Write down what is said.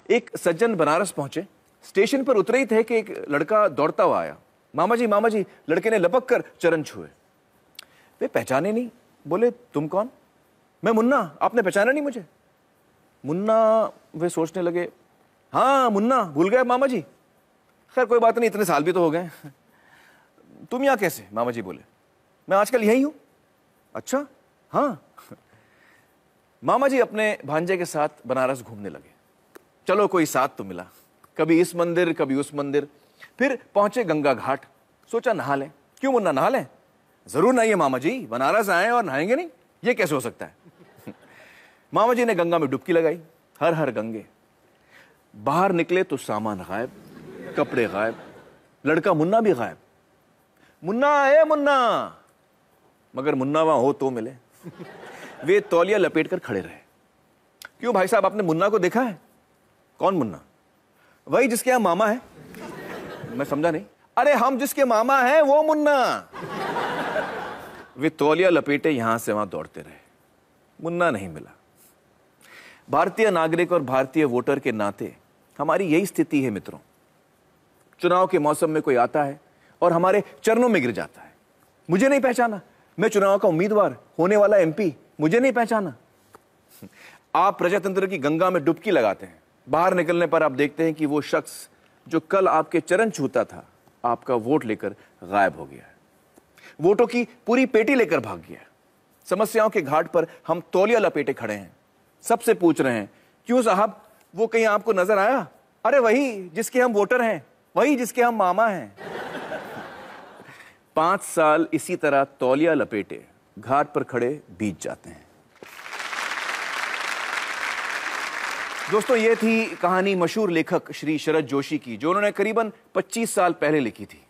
एक सज्जन बनारस पहुंचे, स्टेशन पर उतरे ही थे कि एक लड़का दौड़ता हुआ आया। मामा जी, लड़के ने लपक कर चरण छुए। वे पहचाने नहीं, बोले तुम कौन? मैं मुन्ना, आपने पहचाना नहीं मुझे? मुन्ना, वे सोचने लगे, हाँ मुन्ना, भूल गए मामा जी? खैर कोई बात नहीं, इतने साल भी तो हो गए। तुम यहाँ कैसे? मामा जी बोले, मैं आजकल यही हूं। अच्छा, हाँ। मामा जी अपने भांजे के साथ बनारस घूमने लगे। चलो कोई साथ तो मिला, कभी इस मंदिर कभी उस मंदिर। फिर पहुंचे गंगा घाट, सोचा नहा लें। क्यों मुन्ना, नहा लें? जरूर नहाइए मामा जी, बनारस आए और नहाएंगे नहीं, ये कैसे हो सकता है? मामा जी ने गंगा में डुबकी लगाई, हर हर गंगे। बाहर निकले तो सामान गायब, कपड़े गायब, लड़का मुन्ना भी गायब। मुन्ना है मुन्ना, मगर मुन्ना वहां हो तो मिले। वे तौलिया लपेट कर खड़े रहे। क्यों भाई साहब, आपने मुन्ना को देखा है? कौन मुन्ना? वही जिसके यहां मामा है। मैं समझा नहीं। अरे हम जिसके मामा हैं वो मुन्ना। वे तौलिया लपेटे यहां से वहां दौड़ते रहे, मुन्ना नहीं मिला। भारतीय नागरिक और भारतीय वोटर के नाते हमारी यही स्थिति है मित्रों। चुनाव के मौसम में कोई आता है और हमारे चरणों में गिर जाता है। मुझे नहीं पहचाना, मैं चुनाव का उम्मीदवार, होने वाला एमपी, मुझे नहीं पहचाना। आप प्रजातंत्र की गंगा में डुबकी लगाते हैं, बाहर निकलने पर आप देखते हैं कि वो शख्स जो कल आपके चरण छूता था, आपका वोट लेकर गायब हो गया है, वोटों की पूरी पेटी लेकर भाग गया है। समस्याओं के घाट पर हम तौलिया लपेटे खड़े हैं, सबसे पूछ रहे हैं, क्यों साहब, वो कहीं आपको नजर आया? अरे वही जिसके हम वोटर हैं, वही जिसके हम मामा हैं। 5 साल इसी तरह तौलिया लपेटे घाट पर खड़े बीत जाते हैं। दोस्तों, ये थी कहानी मशहूर लेखक श्री शरद जोशी की, जो उन्होंने करीबन 25 साल पहले लिखी थी।